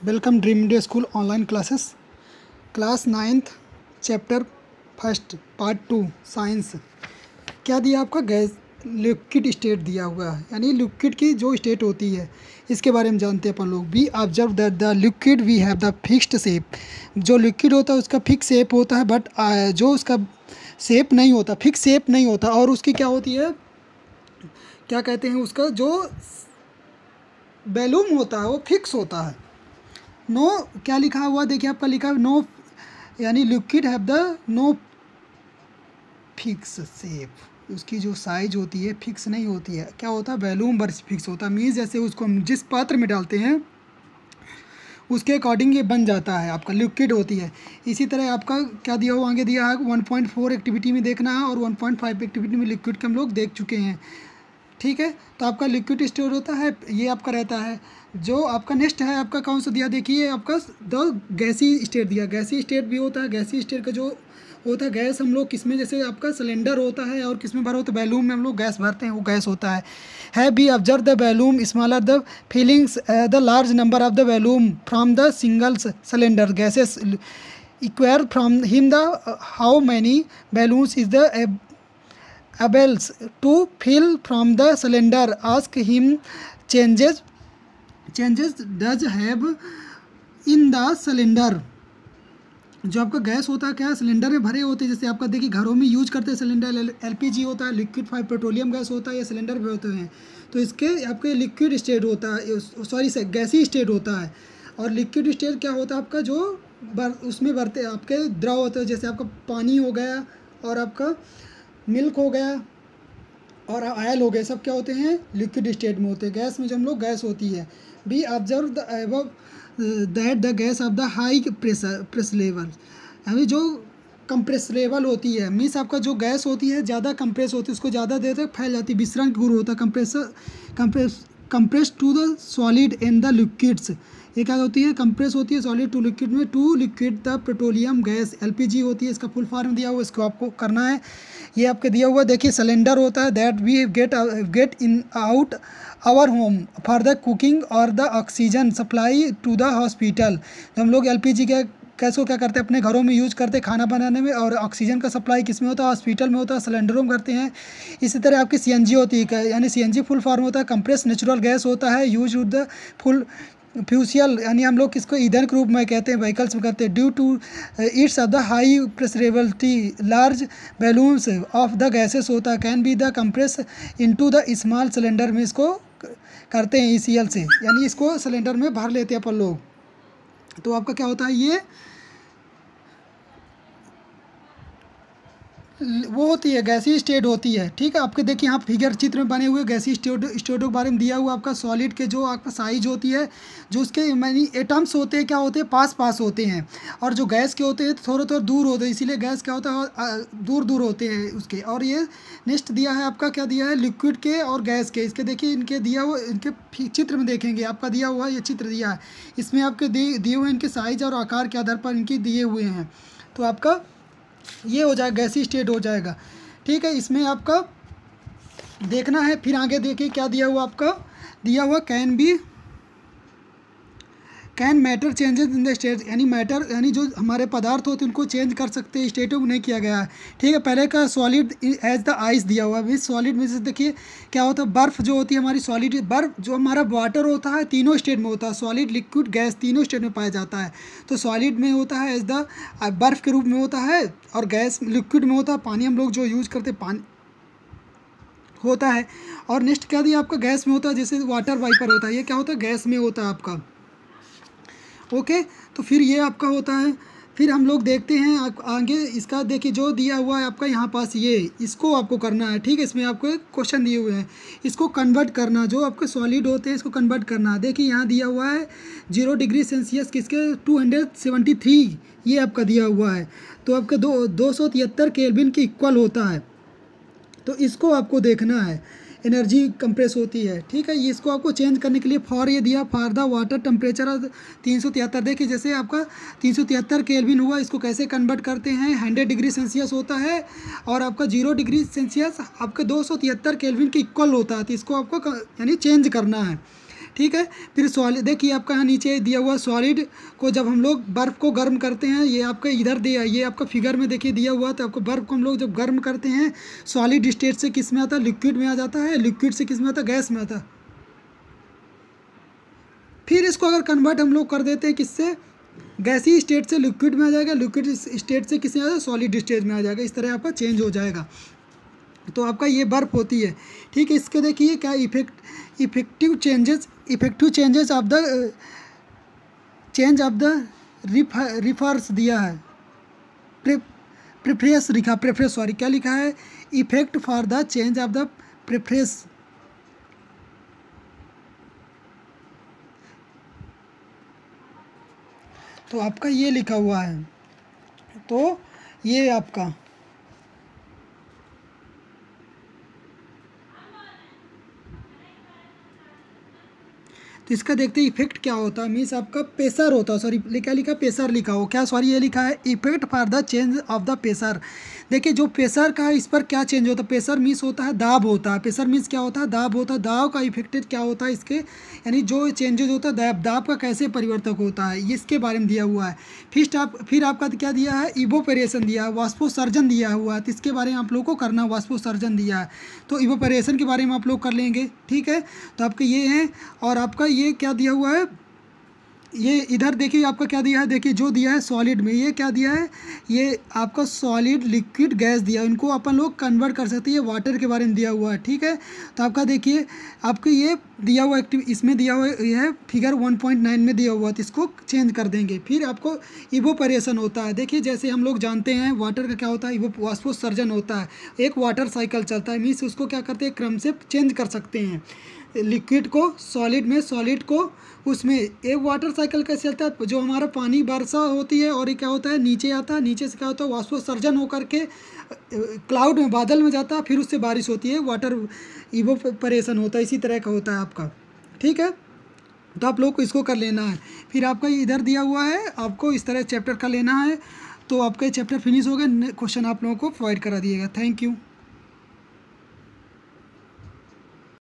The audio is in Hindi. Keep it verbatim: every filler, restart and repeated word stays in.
Welcome dream India school online classes class ninth chapter first part two science. क्या दिया आपका? गैस लिक्विड स्टेट दिया हुआ है, यानी लिक्विड की जो स्टेट होती है इसके बारे में जानते हैं अपन लोग। We observe that the liquid we have the fixed shape. जो लिक्विड होता है उसका फिक्स शेप होता है, बट जो उसका शेप नहीं होता, फिक्स शेप नहीं होता। और उसकी क्या होती है, क्या कहते हैं, उसका जो वॉल्यूम होता है वो फिक्स होता है। नो क्या लिखा हुआ देखिए, आपका लिखा है नो, यानी liquid have the no fix shape. उसकी जो साइज होती है फिक्स नहीं होती है। क्या होता है? वॉल्यूम बस फिक्स होता है। मीन्स जैसे उसको हम जिस पात्र में डालते हैं उसके अकॉर्डिंग ये बन जाता है, आपका लिक्विड होती है। इसी तरह आपका क्या दिया हुआ आगे दिया है, वन पॉइंट फोर एक्टिविटी में देखना है और वन पॉइंट फाइव एक्टिविटी में लिक्विड के हम लोग देख चुके हैं। ठीक है, तो आपका लिक्विड स्टोर होता है, ये आपका रहता है। जो आपका नेक्स्ट है आपका कौन सा दिया, देखिए आपका द गैसी स्टेट दिया। गैसी स्टेट भी होता है। गैसी स्टेट का जो होता है गैस, हम लोग किसमें, जैसे आपका सिलेंडर होता है और किसमें भरा होता है, बैलून में हम लोग गैस भरते हैं, वो गैस होता है। है we observe the balloon smaller the feelings the large number of the balloon from the single cylinder gases acquire from him the how many balloons is the able to fill from the cylinder. Ask him changes changes does have in the cylinder. जो आपका गैस होता है क्या सिलेंडर में भरे होते हैं, जैसे आपका देखिए घरों में यूज करते हैं सिलेंडर, एलपीजी होता है, लिक्विड फाइव पेट्रोलियम गैस होता है, या सिलेंडर भी होते हैं। तो इसके आपके लिक्विड स्टेट होता है, सॉरी से गैसी स्टेट होता है। और लिक्विड स्टेट क्या होता है आपका, जो बर, उसमें भरते आपके द्रव होते हैं, जैसे आपका पानी हो गया और आपका मिल्क हो गया और ऑयल हो गए, सब क्या होते हैं, लिक्विड स्टेट में होते हैं। गैस में जो हम लोग गैस होती है। We observe the above that the gas of the high pressure press level, यानी जो कंप्रेस लेवल होती है, मीन्स आपका जो गैस होती है ज़्यादा कंप्रेस होती है, उसको ज़्यादा देर तक फैल जाती है, विसरण गुरु होता है, compressor compress compress to the solid and the liquids. ये क्या होती है, कंप्रेस होती है सॉलिड टू लिक्विड में। To liquid the petroleum gas LPG होती है, इसका फुल फॉर्म दिया हुआ, इसको आपको करना है। ये आपके दिया हुआ देखिए, सिलेंडर होता है that we get get in out our home for the cooking और the oxygen supply to the hospital. हम लोग एलपीजी के गैस को क्या करते हैं, अपने घरों में यूज करते हैं खाना बनाने में, और ऑक्सीजन का सप्लाई किस में होता है, हॉस्पिटल में होता है, सिलेंडरों में करते हैं। इसी तरह आपकी सीएनजी होती है, यानी सीएनजी फुल फॉर्म होता है कंप्रेस नेचुरल गैस होता है, use with the full fuel, यानी हम लोग किसको ईंधन के रूप में कहते हैं, व्हीकल्स में करते हैं। Due to its of the high pressurability large balloons of the gases होता है can be the compress into the small cylinder में, इसको करते हैं ईसीएल से, यानी इसको सिलेंडर में भर लेते हैं अपन लोग। तो आपका क्या होता है, ये वो होती है गैसी स्टेट होती है। ठीक है, आपके देखिए यहाँ फिगर चित्र में बने हुए गैसी स्टेट स्टेट के बारे में दिया हुआ। आपका सॉलिड के जो आपका साइज होती है, जो उसके यानी एटम्स होते हैं क्या होते हैं, पास पास होते हैं, और जो गैस के होते हैं थोड़े थोड़े दूर होते हैं, इसीलिए गैस क्या होता है, दूर दूर होते हैं उसके। और ये नेक्स्ट दिया है आपका, क्या दिया है, लिक्विड के और गैस के। इसके देखिए इनके दिया हुआ, इनके चित्र में देखेंगे आपका दिया हुआ ये चित्र दिया है, इसमें आपके दिए हुए इनके साइज और आकार के आधार पर इनके दिए हुए हैं। तो आपका ये हो जाएगा, गैसी स्टेट हो जाएगा। ठीक है, इसमें आपका देखना है। फिर आगे देखिए क्या दिया हुआ, आपका दिया हुआ can be can matter changes in the state, यानी मैटर यानी जो हमारे पदार्थ होते हैं उनको चेंज कर सकते हैं, स्टेटों में नहीं किया गया है। ठीक है, पहले का सॉलिड एज द आइस दिया हुआ है। सॉलिड में से देखिए क्या होता है, बर्फ़ जो होती है हमारी सॉलिड, बर्फ़ जो हमारा वाटर होता है तीनों स्टेट में होता है, सॉलिड लिक्विड गैस तीनों स्टेट में पाया जाता है। तो सॉलिड में होता है एज द बर्फ़ के रूप में होता है, और गैस लिक्विड में होता है, पानी हम लोग जो यूज करते हैं पानी होता है। और नेक्स्ट क्या दिया आपका, गैस में होता है, जैसे वाटर वाइपर होता है, ये क्या होता है, गैस में होता है आपका। ओके, तो फिर ये आपका होता है। फिर हम लोग देखते हैं आप आगे, इसका देखिए जो दिया हुआ है आपका यहाँ पास, ये इसको आपको करना है। ठीक है, इसमें आपको एक क्वेश्चन दिए हुए हैं, इसको कन्वर्ट करना, जो आपके सॉलिड होते हैं इसको कन्वर्ट करना। देखिए यहाँ दिया हुआ है जीरो डिग्री सेल्सियस किसके, टू हंड्रेड सेवेंटी थ्री ये आपका दिया हुआ है। तो आपका दो दो सौ तिहत्तर केल्विन के इक्वल होता है। तो इसको आपको देखना है, एनर्जी कंप्रेस होती है। ठीक है, ये इसको आपको चेंज करने के लिए फॉर ये दिया, फॉर द वाटर टेम्परेचर तीन सौ तिहत्तर। देखिए जैसे आपका तीन सौ तिहत्तर केल्विन हुआ, इसको कैसे कन्वर्ट करते हैं, हंड्रेड डिग्री सेल्सियस होता है, और आपका जीरो डिग्री सेल्सियस आपका दो सौ तिहत्तर केल्विन के इक्वल होता है। तो इसको आपको यानी चेंज करना है। ठीक है। फिर सॉलिड देखिए आपका यहाँ नीचे दिया हुआ सॉलिड को जब हम लोग बर्फ़ को गर्म करते हैं, ये आपका इधर दिया, ये आपका फिगर में देखिए दिया हुआ, तो आपको बर्फ़ को हम लोग जब गर्म करते हैं सॉलिड स्टेट से किस में आता है, लिक्विड में आ जाता है, लिक्विड से किस में आता है, गैस में आता है। फिर इसको अगर कन्वर्ट हम लोग कर देते हैं किससे, गैसी स्टेट से लिक्विड में आ जाएगा, लिक्विड स्टेट से किस में आ जाएगा, सॉलिड स्टेट में आ जाएगा। इस तरह आपका चेंज हो जाएगा। तो आपका ये बर्फ़ होती है, ठीक है। इसके देखिए क्या effect effective changes effective changes of the change of the refers दिया है, प्रेफरेंस लिखा प्रेफरेंस सॉरी क्या लिखा है, effect for the change of the preference. तो आपका ये लिखा हुआ है, तो ये आपका तो इसका देखते हैं इफेक्ट क्या होता है, मीन्स आपका प्रेशर होता है, सॉरी क्या लिखा, प्रेशर लिखा हो क्या, सॉरी ये लिखा है effect for the change of the pressure. देखिए जो प्रेशर का है इस पर क्या चेंज होता है, प्रेशर मीन्स होता है दाब होता है, प्रेशर मीन्स क्या होता है, दाब होता है, दाब का इफेक्टेड क्या होता है इसके, यानी जो चेंजेज होता है दाब दाब का कैसे परिवर्तक होता है, ये इसके बारे में दिया हुआ है। फिर आप फिर आपका क्या दिया है, इवोपरेशन दिया है, वाष्पोत्सर्जन दिया हुआ है, तो इसके बारे में आप लोग को करना, वाष्पोत्सर्जन दिया है, तो इवोपरेशन के बारे में आप लोग कर लेंगे, ठीक है। तो आपके ये हैं, और आपका ये क्या दिया हुआ है, ये इधर देखिए आपका क्या दिया है, देखिए जो दिया है सॉलिड में, ये क्या दिया है, ये आपका सॉलिड लिक्विड गैस दिया है, इनको अपन लोग कन्वर्ट कर सकते हैं, ये वाटर के बारे में दिया हुआ है, ठीक है। तो आपका देखिए आपको ये दिया हुआ एक्टिव, इसमें दिया हुआ है फिगर वन पॉइंट नाइन में दिया हुआ है, तो इसको चेंज कर देंगे। फिर आपको इवोपरेशन होता है, देखिए जैसे हम लोग जानते हैं वाटर का क्या होता है, इवो वाष्पोत्सर्जन होता है, एक वाटर साइकिल चलता है, मीन्स उसको क्या करते हैं, क्रम से चेंज कर सकते हैं, लिक्विड को सॉलिड में, सॉलिड को उसमें। एक वाटर साइकिल कैसे चलता है, जो हमारा पानी वर्षा होती है और ये क्या होता है नीचे आता है, नीचे से क्या होता है वाष्पोत्सर्जन होकर के क्लाउड में, बादल में जाता है, फिर उससे बारिश होती है, वाटर इवोपरेशन होता है, इसी तरह का होता है आपका, ठीक है। तो आप लोग को इसको कर लेना है। फिर आपका इधर दिया हुआ है, आपको इस तरह चैप्टर का लेना है, तो आपका चैप्टर फिनिश हो गया, क्वेश्चन आप लोगों को प्रोवाइड करा दिएगा। Thank you.